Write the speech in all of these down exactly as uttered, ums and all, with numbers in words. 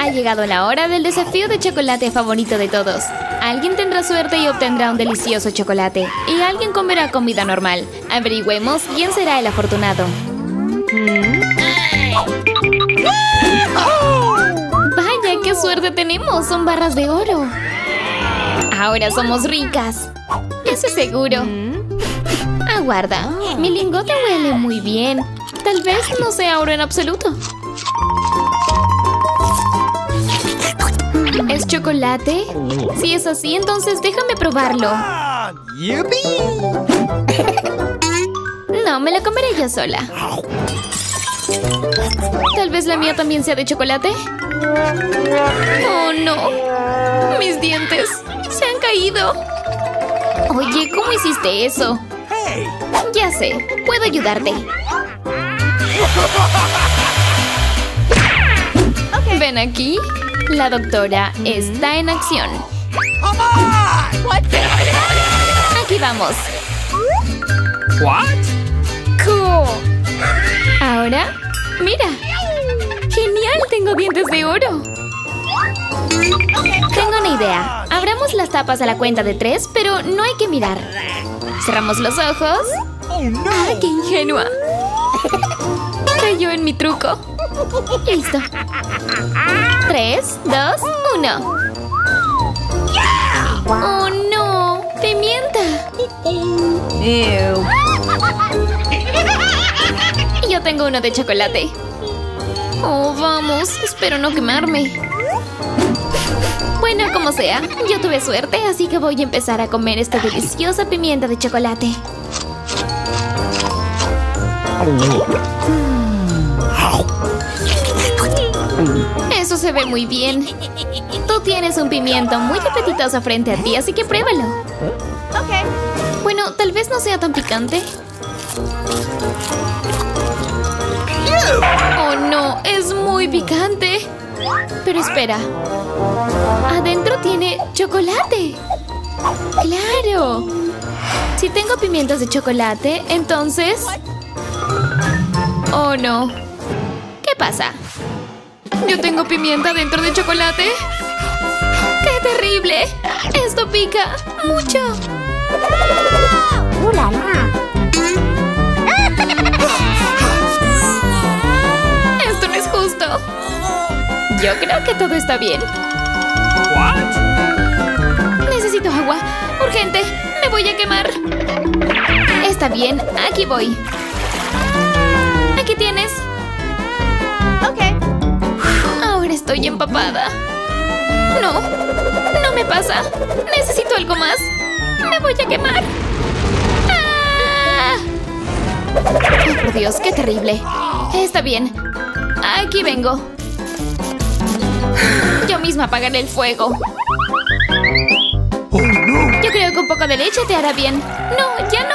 Ha llegado la hora del desafío de chocolate favorito de todos. Alguien tendrá suerte y obtendrá un delicioso chocolate. Y alguien comerá comida normal. Averigüemos quién será el afortunado. ¡Vaya, qué suerte tenemos! Son barras de oro. Ahora somos ricas. Eso es seguro. Aguarda. Mi lingote huele muy bien. Tal vez no sea oro en absoluto. ¿Es chocolate? Si es así, entonces déjame probarlo. No, me la comeré yo sola. ¿Tal vez la mía también sea de chocolate? ¡Oh, no! ¡Mis dientes se han caído! Oye, ¿cómo hiciste eso? Ya sé, puedo ayudarte. Ven aquí. La doctora está en acción. Aquí vamos. Cool. Ahora, mira. ¡Genial! Tengo dientes de oro. Tengo una idea. Abramos las tapas a la cuenta de tres, pero no hay que mirar. Cerramos los ojos. ¡Ah, qué ingenua! Cayó en mi truco. Listo. Tres, dos, uno. ¡Oh, no! ¡Pimienta! Yo tengo uno de chocolate. Oh, vamos. Espero no quemarme. Bueno, como sea, yo tuve suerte, así que voy a empezar a comer esta deliciosa pimienta de chocolate. Eso se ve muy bien. Tú tienes un pimiento muy apetitoso frente a ti, así que pruébalo. Bueno, tal vez no sea tan picante. Oh, no, es muy picante. Pero espera. Adentro tiene chocolate. ¡Claro! Si tengo pimientos de chocolate, entonces... Oh, no. ¿Qué pasa? ¿Yo tengo pimienta dentro de chocolate? ¡Qué terrible! ¡Esto pica mucho! ¡Uh, la, la! ¡Esto no es justo! Yo creo que todo está bien. ¿What? Necesito agua. ¡Urgente! ¡Me voy a quemar! Está bien, aquí voy. Aquí tienes. Ok. Ahora estoy empapada. No, no me pasa. Necesito algo más. Me voy a quemar. ¡Ah! Oh, por Dios, qué terrible. Está bien. Aquí vengo. Yo misma apagaré el fuego. Yo creo que un poco de leche te hará bien. No, ya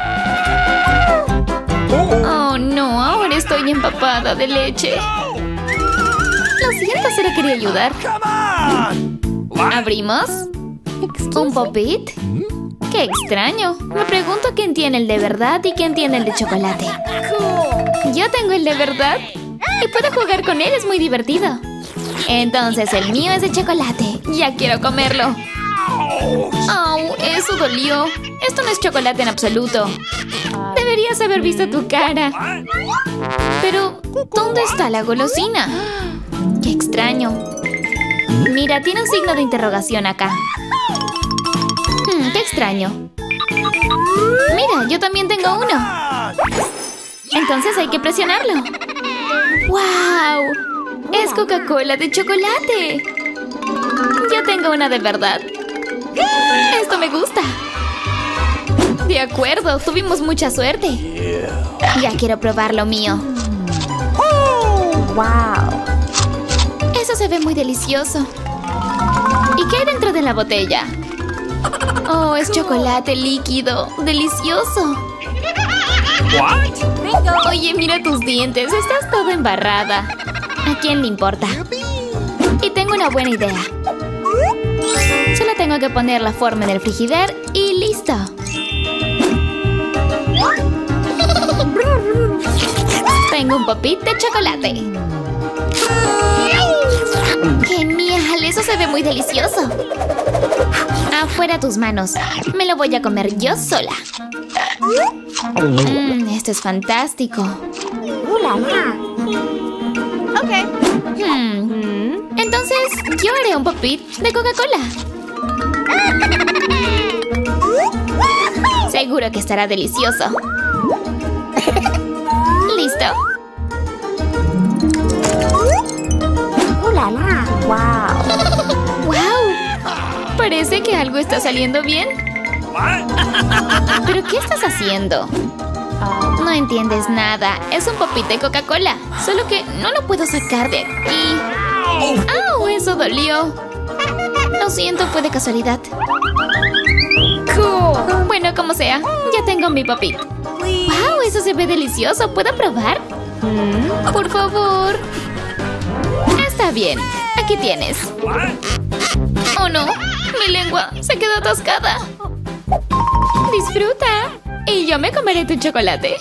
no. Oh, no, ahora estoy empapada de leche. Lo siento, solo quería ayudar. ¿Abrimos? ¿Un Pop-It? ¡Qué extraño! Me pregunto quién tiene el de verdad y quién tiene el de chocolate. Yo tengo el de verdad. Y puedo jugar con él, es muy divertido. Entonces el mío es de chocolate. Ya quiero comerlo. ¡Au! Eso dolió. Esto no es chocolate en absoluto. Deberías haber visto tu cara. Pero, ¿dónde está la golosina? ¡Qué extraño! Mira, tiene un signo de interrogación acá. Hmm, ¡qué extraño! Mira, yo también tengo uno. Entonces hay que presionarlo. ¡Wow! ¡Es Coca-Cola de chocolate! Yo tengo una de verdad. Esto me gusta. De acuerdo, tuvimos mucha suerte. Ya quiero probar lo mío. ¡Wow! Eso se ve muy delicioso. ¿Y qué hay dentro de la botella? Oh, es chocolate líquido. ¡Delicioso! Oye, mira tus dientes. Estás toda embarrada. ¿A quién le importa? Y tengo una buena idea. Solo tengo que poner la forma en el frigider y listo. Tengo un Pop-It de chocolate. ¡Genial! Eso se ve muy delicioso. Afuera tus manos. Me lo voy a comer yo sola. Mmm, esto es fantástico. Hmm. Entonces, yo haré un pop-it de Coca-Cola. Seguro que estará delicioso. ¿Listo? ¡Wow! ¡Wow! Parece que algo está saliendo bien. ¿Pero qué estás haciendo? No entiendes nada. Es un pop-it de Coca-Cola. Solo que no lo puedo sacar de aquí. ¡Au! Eso dolió. Lo siento, fue de casualidad. Cool. Bueno, como sea, ya tengo mi pop-it. ¡Wow! Eso se ve delicioso. ¿Puedo probar? Por favor. Está bien. Aquí tienes. ¡Oh, no! Mi lengua se quedó atascada. Disfruta. Y yo me comeré tu chocolate.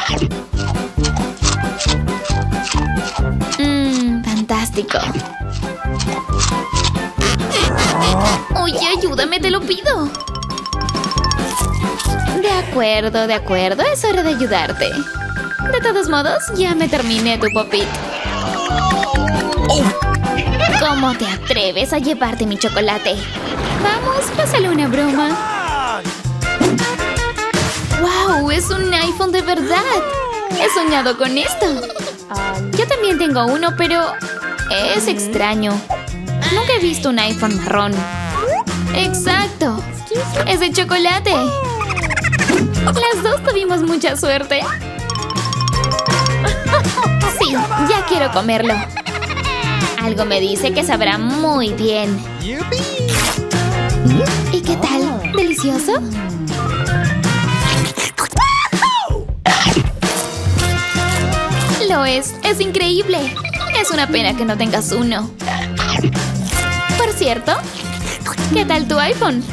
Mmm, fantástico. Oye, ayúdame, te lo pido. De acuerdo, de acuerdo. Es hora de ayudarte. De todos modos, ya me terminé tu pop-it. ¿Cómo te atreves a llevarte mi chocolate? Vamos, pásale una broma. ¡Wow! ¡Es un iPhone de verdad! He soñado con esto. Yo también tengo uno, pero es extraño. Nunca he visto un iPhone marrón. ¡Exacto! ¡Es de chocolate! Las dos tuvimos mucha suerte. Sí, ya quiero comerlo. Algo me dice que sabrá muy bien. ¿Y qué tal? ¿Delicioso? Lo es. Es increíble. Es una pena que no tengas uno. Por cierto, ¿qué tal tu iPhone?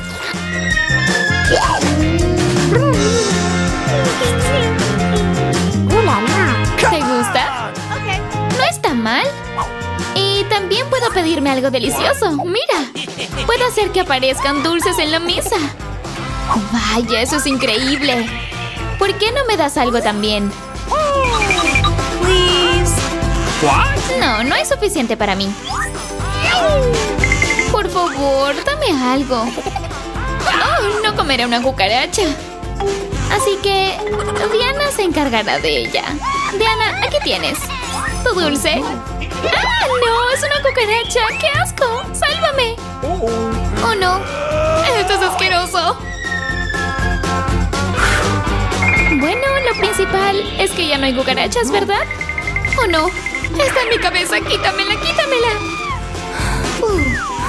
¿Te gusta? No está mal. Y también puedo pedirme algo delicioso. Mira, puedo hacer que aparezcan dulces en la mesa. Vaya, eso es increíble. ¿Por qué no me das algo también? No, no es suficiente para mí. Por favor, dame algo. Oh, no comeré una cucaracha. Así que Diana se encargará de ella. Diana, aquí tienes. ¿Tu dulce? ¡Ah, no! ¡Es una cucaracha! ¡Qué asco! ¡Sálvame! ¡Oh, no! ¡Esto es asqueroso! Bueno, lo principal es que ya no hay cucarachas, ¿verdad? ¡Oh, no! ¡Está en mi cabeza! ¡Quítamela, quítamela! Uh.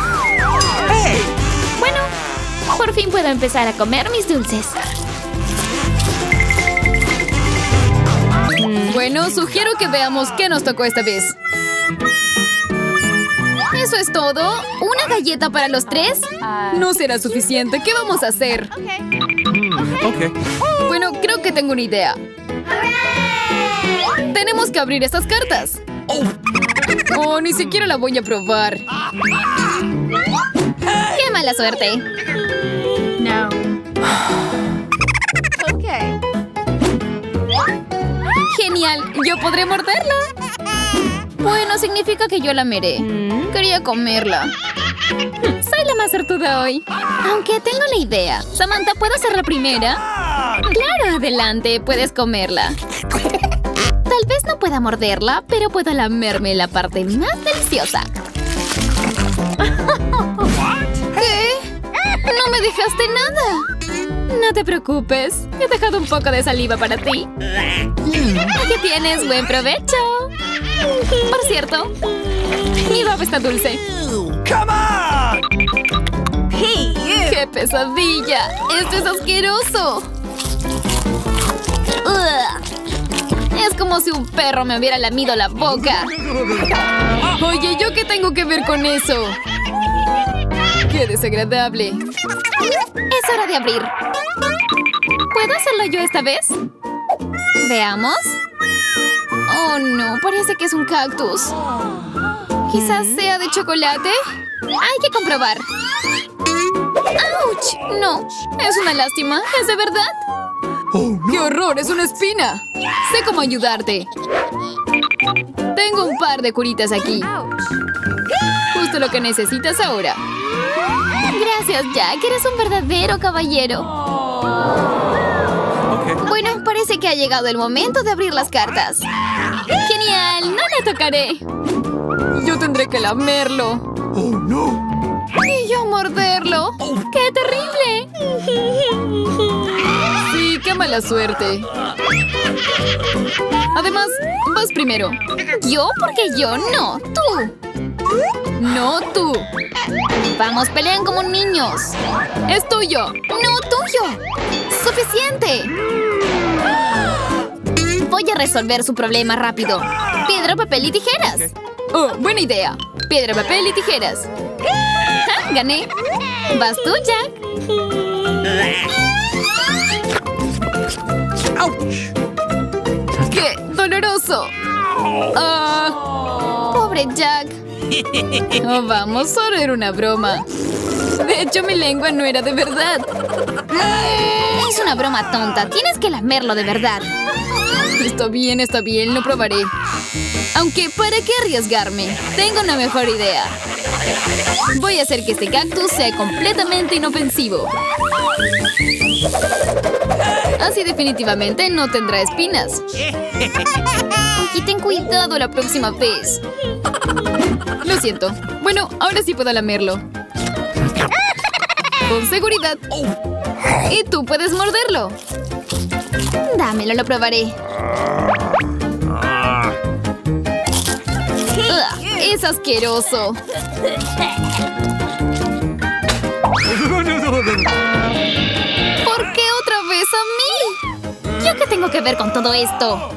Bueno, por fin puedo empezar a comer mis dulces. Bueno, sugiero que veamos qué nos tocó esta vez. ¿Eso es todo? ¿Una galleta para los tres? No será suficiente. ¿Qué vamos a hacer? Ok. Bueno, creo que tengo una idea. Tenemos que abrir estas cartas. Oh, ni siquiera la voy a probar. ¡Qué mala suerte! No. Genial, yo podré morderla. Bueno, significa que yo la meré. Quería comerla. Soy la más sortuda hoy. Aunque tengo la idea. Samantha, ¿puedo ser la primera? Claro, adelante, puedes comerla. Tal vez no pueda morderla, pero puedo lamerme la parte más deliciosa. ¿Qué? No me dejaste nada. No te preocupes, he dejado un poco de saliva para ti. Aquí tienes, buen provecho. Por cierto, mi baba está dulce. ¡Qué pesadilla! ¡Esto es asqueroso! Ugh. Es como si un perro me hubiera lamido la boca. Oye, ¿yo qué tengo que ver con eso? ¡Qué desagradable! Es hora de abrir. ¿Puedo hacerlo yo esta vez? Veamos. Oh, no. Parece que es un cactus. Quizás sea de chocolate. Hay que comprobar. ¡Auch! No, es una lástima. ¿Es de verdad? ¡Qué horror! ¡Es una espina! Sé cómo ayudarte. Tengo un par de curitas aquí. Justo lo que necesitas ahora. Gracias, Jack. Eres un verdadero caballero. Okay. Bueno, parece que ha llegado el momento de abrir las cartas. ¡Genial! ¡No la tocaré! Yo tendré que lamerlo. Oh, no. Y yo morderlo. ¡Qué terrible! Sí, qué mala suerte. Además, vas primero. ¿Yo? Porque yo no. ¡Tú! No, tú. Vamos, pelean como niños. Es tuyo. No, tuyo. Suficiente. Voy a resolver su problema rápido. Piedra, papel y tijeras. Oh, buena idea. Piedra, papel y tijeras. ¡Ja! Gané. Vas tú, Jack. ¡Qué doloroso! Ah, pobre Jack. Oh, vamos, solo era una broma. De hecho, mi lengua no era de verdad. Es una broma tonta. Tienes que lamerlo de verdad. Está bien, está bien, lo probaré. Aunque, ¿para qué arriesgarme? Tengo una mejor idea. Voy a hacer que este cactus sea completamente inofensivo. Así definitivamente no tendrá espinas. Y ten cuidado la próxima vez. Lo siento. Bueno, ahora sí puedo lamerlo. Con seguridad. Y tú puedes morderlo. Dámelo, lo probaré. Ugh, es asqueroso. ¿Por qué otra vez a mí? ¿Yo qué tengo que ver con todo esto?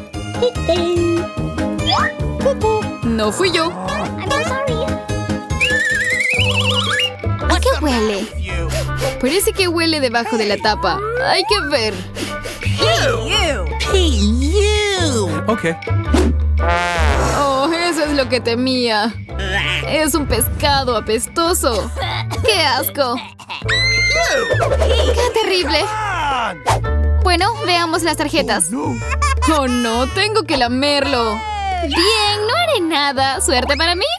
No fui yo. ¿A qué huele? Parece que huele debajo de la tapa. Hay que ver. Okay. Oh, eso es lo que temía. Es un pescado apestoso. ¡Qué asco! ¡Qué terrible! Bueno, veamos las tarjetas. Oh, no, tengo que lamerlo. Bien, no haré nada. ¿Suerte para mí?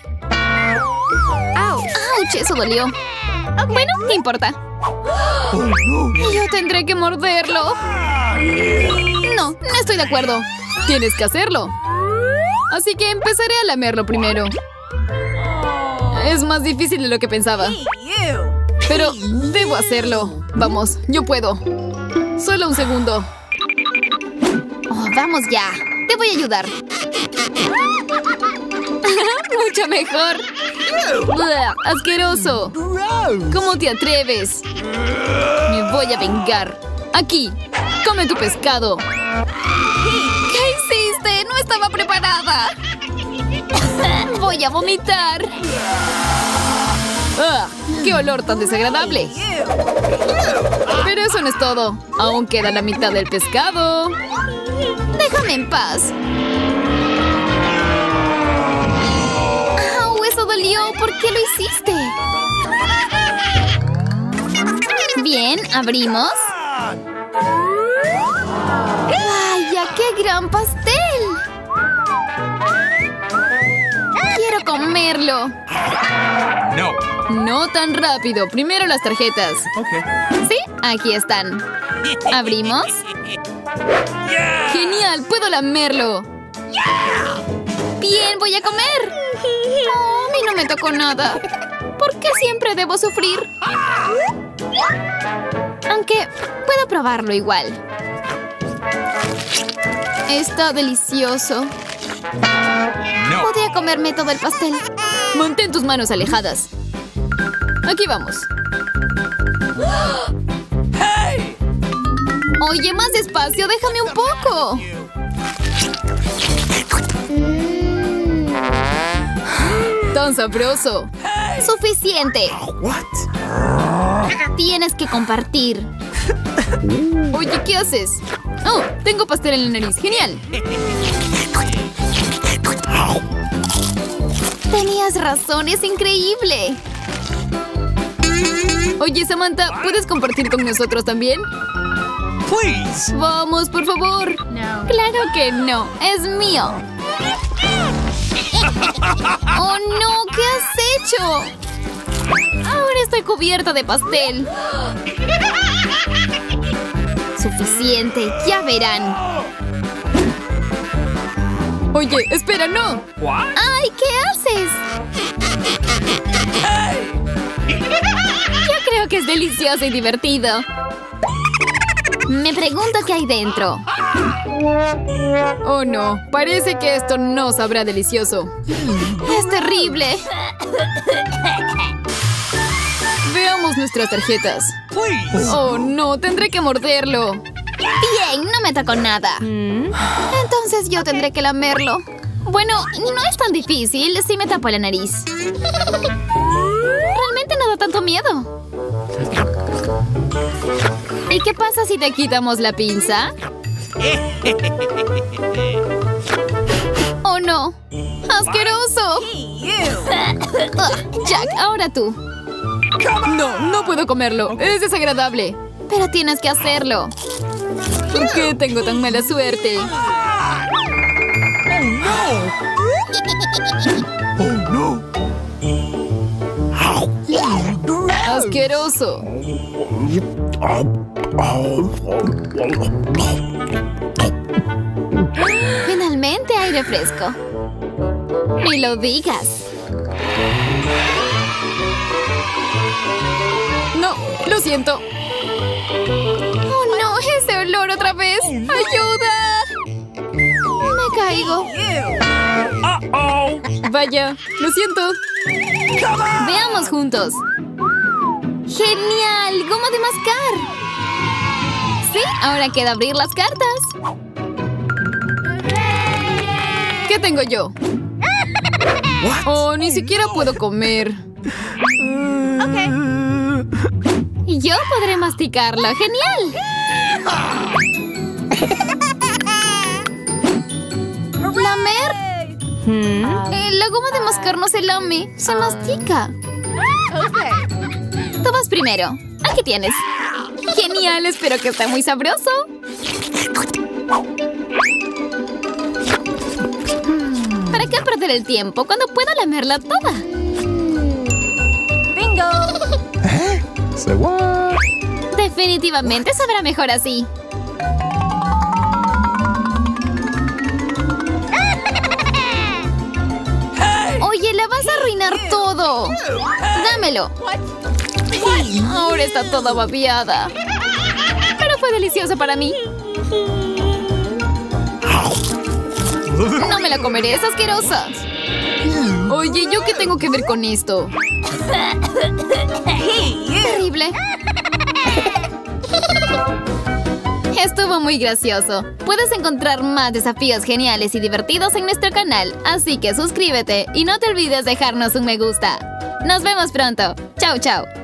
¡Auch! Eso dolió. Bueno, ¿qué importa? Yo tendré que morderlo. No, no estoy de acuerdo. Tienes que hacerlo. Así que empezaré a lamerlo primero. Es más difícil de lo que pensaba. Pero debo hacerlo. Vamos, yo puedo. Solo un segundo. Oh, vamos ya. Te voy a ayudar. Mucho mejor. Blah, asqueroso. ¿Cómo te atreves? Me voy a vengar. Aquí. Come tu pescado. ¿Qué hiciste? No estaba preparada. Voy a vomitar. ¡Ah! ¡Qué olor tan desagradable! Pero eso no es todo. Aún queda la mitad del pescado. Déjame en paz. ¡Au! Eso dolió. ¿Por qué lo hiciste? Bien, abrimos. ¡Vaya, qué gran pastel! ¡Quiero comerlo! No. No tan rápido. Primero las tarjetas. Okay. ¿Sí? Aquí están. ¿Abrimos? ¡Genial! ¡Puedo lamerlo! ¡Bien! ¡Voy a comer! Oh, a mí no me tocó nada. ¿Por qué siempre debo sufrir? Aunque puedo probarlo igual. Está delicioso. No. Podría comerme todo el pastel. Mantén tus manos alejadas. Aquí vamos. Hey. Oye, más despacio, déjame un poco. Tan sabroso. Suficiente. What? Tienes que compartir. Oye, ¿qué haces? Oh, tengo pastel en la nariz. Genial. Tenías Tienes razón, es increíble. Oye, Samantha, ¿puedes compartir con nosotros también? Please. Vamos, por favor. No. Claro que no, es mío. ¡Oh, no! ¿Qué has hecho? Ahora estoy cubierta de pastel. Suficiente, ya verán. Oye, espera, no. What? ¡Ay, qué haces! Yo creo que es delicioso y divertido. Me pregunto qué hay dentro. Oh, no. Parece que esto no sabrá delicioso. Es terrible. Veamos nuestras tarjetas. Please. Oh, no. Tendré que morderlo. Bien, no me tocó nada. Entonces yo tendré que lamerlo. Bueno, no es tan difícil si me tapo la nariz. Realmente no da tanto miedo. ¿Y qué pasa si te quitamos la pinza? ¡Oh, no! ¡Asqueroso! Ugh, Jack, ahora tú. No, no puedo comerlo. Es desagradable. Pero tienes que hacerlo. ¿Por qué tengo tan mala suerte? Oh no. ¡Asqueroso! Finalmente hay refresco. Ni lo digas. No, lo siento. ¡Oh, no! ¡Ese olor otra vez! ¡Ayuda! Me caigo. Uh-oh. Vaya, lo siento. Veamos juntos. ¡Genial! ¡Goma de mascar! Sí, ahora queda abrir las cartas. ¿Qué tengo yo? Oh, ni siquiera puedo comer. Yo podré masticarla. ¡Genial! ¿Lamer? Eh, la goma de mascar no se lame, se mastica. Tú vas primero. Aquí tienes. Genial, espero que esté muy sabroso. ¿Para qué perder el tiempo cuando puedo lamerla toda? Bingo. Say what? Definitivamente sabrá mejor así. Oye, la vas a arruinar todo. Dámelo. Ahora está toda babeada. Pero fue delicioso para mí. No me la comeré, es asquerosa. Oye, ¿yo qué tengo que ver con esto? Terrible. Estuvo muy gracioso. Puedes encontrar más desafíos geniales y divertidos en nuestro canal, así que suscríbete y no te olvides dejarnos un me gusta. Nos vemos pronto. Chao, chao.